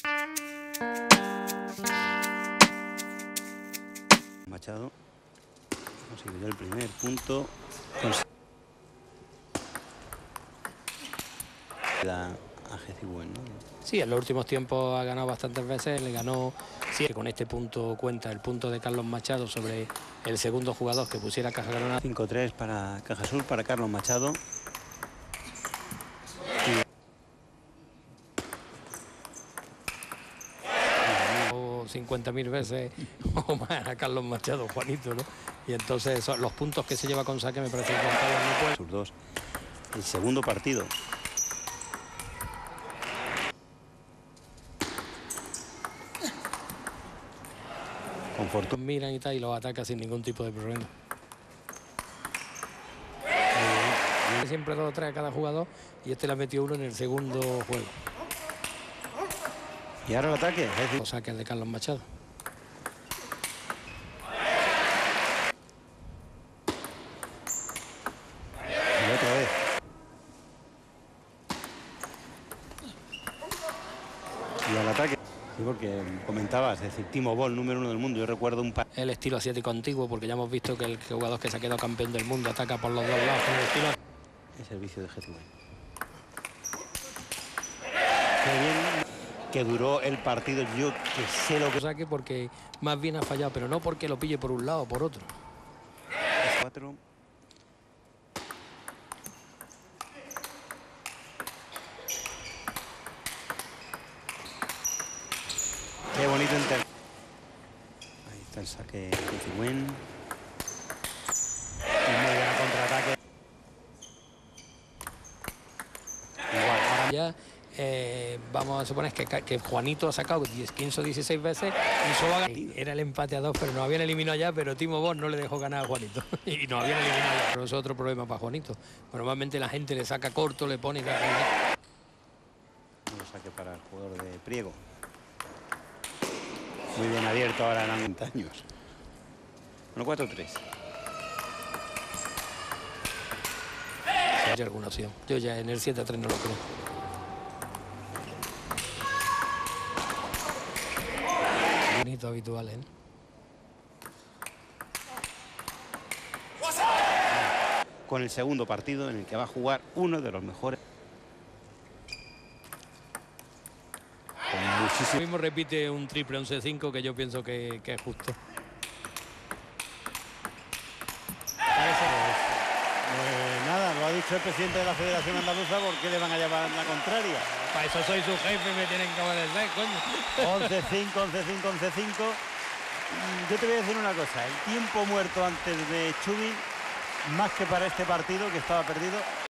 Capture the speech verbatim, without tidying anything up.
Machado consiguió el primer punto. Da a Jecibuen, ¿no? Sí, en los últimos tiempos ha ganado bastantes veces, le ganó, sí, con este punto cuenta el punto de Carlos Machado sobre el segundo jugador que pusiera Caja Granada. cinco tres para Cajasur, para Carlos Machado. cincuenta mil veces o más a Carlos Machado, Juanito, ¿no? Y entonces son los puntos que se lleva con saque me parece que no puede. Sus dos. El segundo partido. Con fortuna. Miran y tal y los ataca sin ningún tipo de problema. Siempre dos o tres a cada jugador y este le ha metido uno en el segundo juego. Y ahora el ataque. Los saques de Carlos Machado. Y otra vez. Y al ataque. Sí, porque comentabas, es decir, Timo Boll, número uno del mundo. Yo recuerdo un par. El estilo asiático antiguo, porque ya hemos visto que el jugador que se ha quedado campeón del mundo ataca por los dos lados con el estilo. El servicio de Jecibuen. Qué bien que duró el partido. Yo que sé lo que. Saque porque más bien ha fallado, pero no porque lo pille por un lado o por otro. Cuatro. Qué bonito inter. Ahí está el saque de Jecibuen. Y muy buena contraataque. Igual, ahora Ya eh, vamos a suponer que, que Juanito ha sacado diez, quince o dieciséis veces y solo ha ganado. Era el empate a dos, pero nos habían eliminado ya, pero Timo Boll no le dejó ganar a Juanito. Y nos habían eliminado ya. Pero eso es otro problema para Juanito. Normalmente la gente le saca corto, le pone... un saque para el jugador de Priego. Muy bien abierto ahora en veinte años. Bueno, cuatro tres. Si hay alguna opción. Yo ya en el siete a tres no lo creo. Bonito habitual, ¿eh? Con el segundo partido en el que va a jugar uno de los mejores. Con muchísimo. Mismo repite un triple once cinco que yo pienso que, que es justo. Pues nada, lo ha dicho el presidente de la Federación Andaluza, ¿por qué le van a llevar la contraria? Para eso soy su jefe, me tienen que obedecer, coño. once cinco, once cinco, once cinco. Yo te voy a decir una cosa, el tiempo muerto antes de Chubin, más que para este partido que estaba perdido,